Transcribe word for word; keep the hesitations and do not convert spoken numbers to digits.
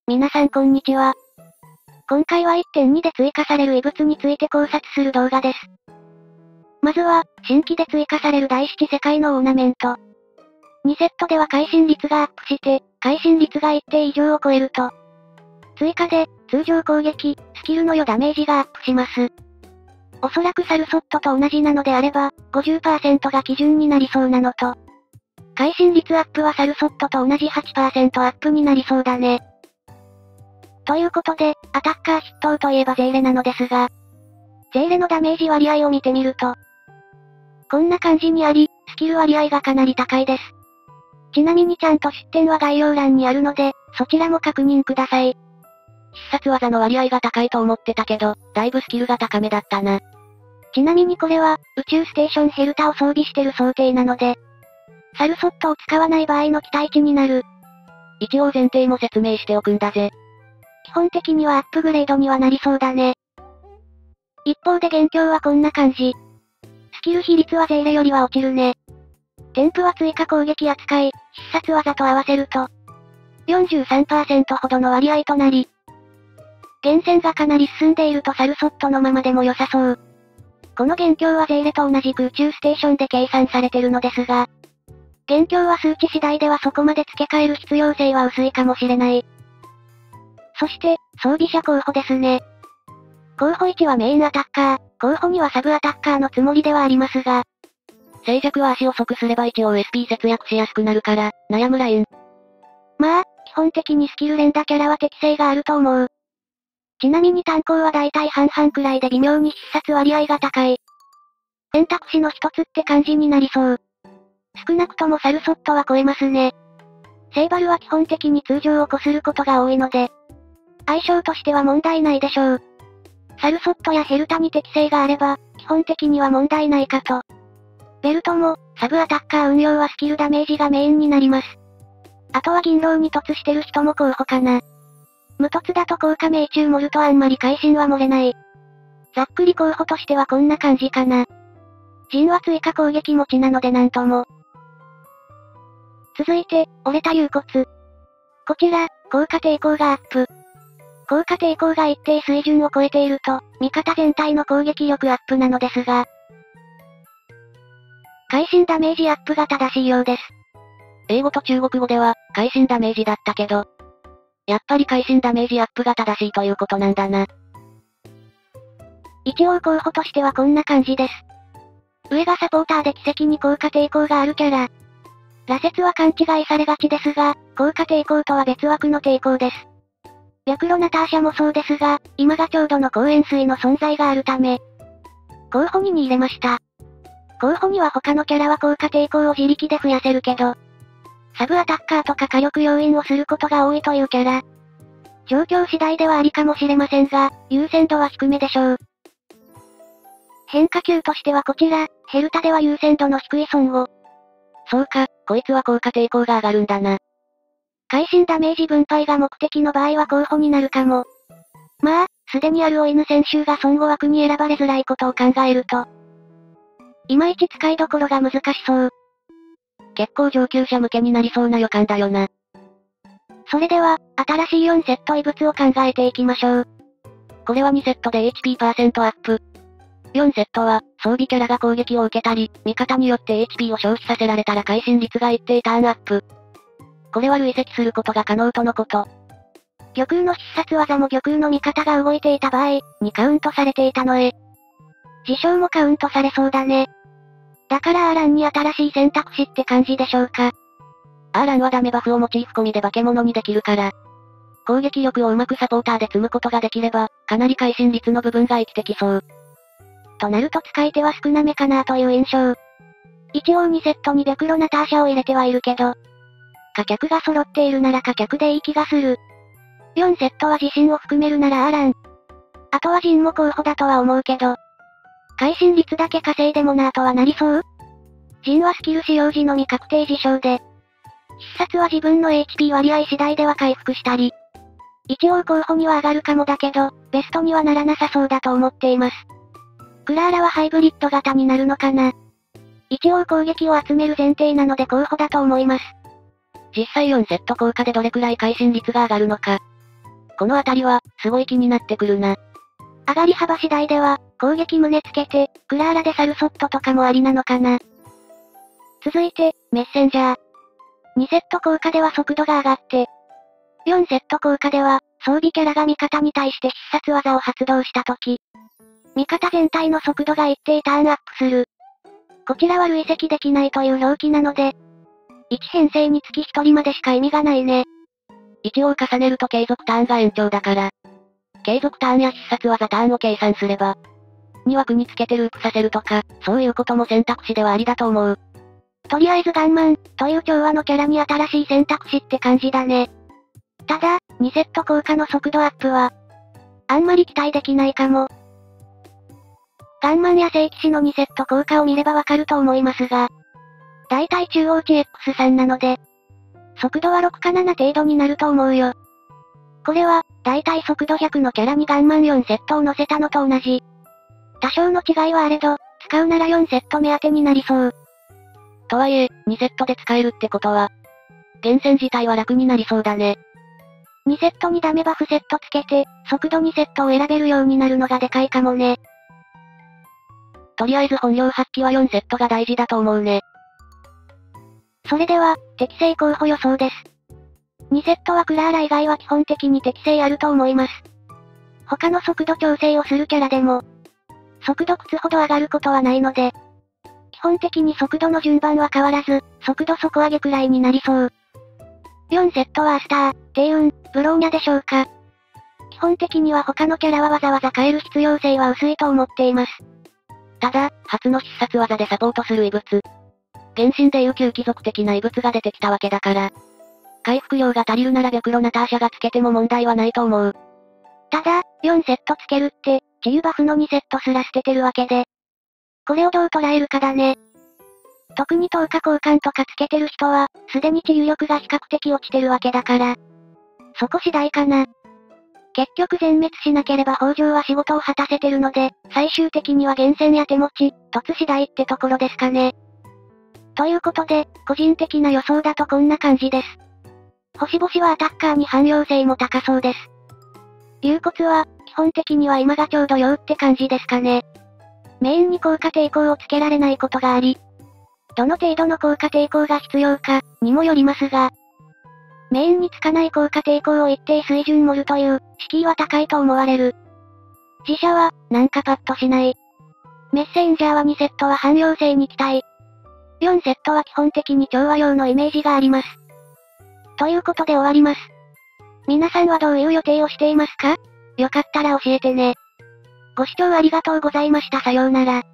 皆さんこんにちは。今回は いってんに で追加される異物について考察する動画です。まずは、新規で追加されるだいなな世界のオーナメント。にセットでは会心率がアップして、会心率が一定以上を超えると、追加で、通常攻撃、スキルの余ダメージがアップします。おそらくサルソットと同じなのであれば、ごじゅっパーセントが基準になりそうなのと、会心率アップはサルソットと同じ はちパーセント アップになりそうだね。ということで、アタッカー筆頭といえばゼイレなのですが、ゼイレのダメージ割合を見てみると、こんな感じにあり、スキル割合がかなり高いです。ちなみにちゃんと出典は概要欄にあるので、そちらも確認ください。 必殺技の割合が高いと思ってたけど、だいぶスキルが高めだったな。 ちなみにこれは、宇宙ステーションヘルタを装備してる想定なので、サルソットを使わない場合の期待値になる。 一応前提も説明しておくんだぜ。 基本的にはアップグレードにはなりそうだね。一方で現況はこんな感じ。スキル比率はゼイレよりは落ちるね。添付は追加攻撃扱い、必殺技と合わせると、よんじゅうさんパーセント ほどの割合となり、厳選がかなり進んでいるとサルソットのままでも良さそう。この現況はゼイレと同じく宇宙ステーションで計算されてるのですが、現況は数値次第ではそこまで付け替える必要性は薄いかもしれない。そして、装備者候補ですね。候補いちはメインアタッカー、候補にはサブアタッカーのつもりではありますが、 静寂は足遅くすれば一応 エスピー 節約しやすくなるから、悩むライン。 まあ、基本的にスキル連打キャラは適性があると思う。ちなみに炭鉱はだいたい半々くらいで微妙に必殺割合が高い。選択肢の一つって感じになりそう。少なくともサルソットは超えますね。セイバルは基本的に通常をこすることが多いので、相性としては問題ないでしょう。サルソットやヘルタに適性があれば、基本的には問題ないかと。ベルトも、サブアタッカー運用はスキルダメージがメインになります。あとは銀狼に突してる人も候補かな。無突だと効果命中盛るとあんまり会心は漏れない。ざっくり候補としてはこんな感じかな。陣は追加攻撃持ちなのでなんとも。続いて、折れた幽骨。こちら、効果抵抗がアップ。効果抵抗が一定水準を超えていると、味方全体の攻撃力アップなのですが、会心ダメージアップが正しいようです。 英語と中国語では、会心ダメージだったけど、やっぱり会心ダメージアップが正しいということなんだな。 一応候補としてはこんな感じです。上がサポーターで奇跡に効果抵抗があるキャラ。羅刹は勘違いされがちですが、効果抵抗とは別枠の抵抗です。白露ナターシャもそうですが、今がちょうどの光塩水の存在があるため、候補にに入れました。候補には他のキャラは効果抵抗を自力で増やせるけど、サブアタッカーとか火力要因をすることが多いというキャラ。状況次第ではありかもしれませんが、優先度は低めでしょう。変化球としてはこちら、ヘルタでは優先度の低い損を。 そうか、こいつは効果抵抗が上がるんだな。 会心ダメージ分配が目的の場合は候補になるかも。まあ、すでにあるお犬選手が損後枠に選ばれづらいことを考えると、いまいち使いどころが難しそう。 結構上級者向けになりそうな予感だよな。 それでは、新しいよんセット異物を考えていきましょう。 これはにセットで エイチピー パーセントアップ。よんセットは、装備キャラが攻撃を受けたり、味方によって エイチピー を消費させられたら会心率が一定ターンアップ。これは累積することが可能とのこと。 玉空の必殺技も玉空の味方が動いていた場合、にカウントされていたのへ。自称もカウントされそうだね。だからアーランに新しい選択肢って感じでしょうか。 アーランはダメバフをモチーフ込みで化け物にできるから、攻撃力をうまくサポーターで積むことができれば、かなり会心率の部分が生きてきそう。 となると使い手は少なめかなという印象。一応にセットに白露ナターシャを入れてはいるけど、貨客が揃っているなら貨客でいい気がする。よんセットは自身を含めるならアーラン。あとはジンも候補だとは思うけど、会心率だけ稼いでもなぁとはなりそう？ジンはスキル使用時のみ確定事象で、必殺は自分の エイチピー 割合次第では回復したり、一応候補には上がるかもだけど、ベストにはならなさそうだと思っています。クラーラはハイブリッド型になるのかな？一応攻撃を集める前提なので候補だと思います。 実際よんセット効果でどれくらい会心率が上がるのか。 このあたりは、すごい気になってくるな。 上がり幅次第では、攻撃胸つけて、クラーラでサルソットとかもありなのかな。続いて、メッセンジャー。にセット効果では速度が上がって、よんセット効果では、装備キャラが味方に対して必殺技を発動したとき、味方全体の速度が一定ターンアップする。こちらは累積できないという表記なので、いち編成につきひとりまでしか意味がないね。 一応重ねると継続ターンが延長だから。継続ターンや必殺技ターンを計算すれば、に枠につけてループさせるとか、そういうことも選択肢ではありだと思う。 とりあえずガンマン、という調和のキャラに新しい選択肢って感じだね。ただ、にセット効果の速度アップは、あんまり期待できないかも。ガンマンや聖騎士のにセット効果を見ればわかると思いますが、だいたい中央値 エックスさん なので、速度はろくかなな程度になると思うよ。これは、だいたい速度ひゃくのキャラにガンマンよんセットを乗せたのと同じ。多少の違いはあれど、使うならよんセット目当てになりそう。 とはいえ、にセットで使えるってことは、厳選自体は楽になりそうだね。 にセットにダメバフセットつけて、速度にセットを選べるようになるのがでかいかもね。 とりあえず本領発揮はよんセットが大事だと思うね。 それでは、適正候補予想です。にセットはクラーラ以外は基本的に適正あると思います。他の速度調整をするキャラでも、速度靴ほど上がることはないので、基本的に速度の順番は変わらず、速度底上げくらいになりそう。よんセットはアスター、低運、ブローニャでしょうか。基本的には他のキャラはわざわざ変える必要性は薄いと思っています。 ただ、初の必殺技でサポートする異物。原神でいう旧貴族的な異物が出てきたわけだから。回復量が足りるなら白ロナターシャがつけても問題はないと思う。 ただ、よんセットつけるって、治癒バフのにセットすら捨ててるわけで。これをどう捉えるかだね。特に等価交換とかつけてる人は、すでに治癒力が比較的落ちてるわけだから。そこ次第かな。結局全滅しなければ北条は仕事を果たせてるので、最終的には厳選や手持ち、突次第ってところですかね。ということで、個人的な予想だとこんな感じです。星々はアタッカーに汎用性も高そうです。竜骨は、基本的には今がちょうど良うって感じですかね。メインに効果抵抗をつけられないことがあり、どの程度の効果抵抗が必要か、にもよりますが、メインにつかない効果抵抗を一定水準盛るという、敷居は高いと思われる。自社は、なんかパッとしない。メッセンジャーはにセットは汎用性に期待。よんセットは基本的に調和用のイメージがあります。ということで終わります。皆さんはどういう予定をしていますか？よかったら教えてね。ご視聴ありがとうございました。さようなら。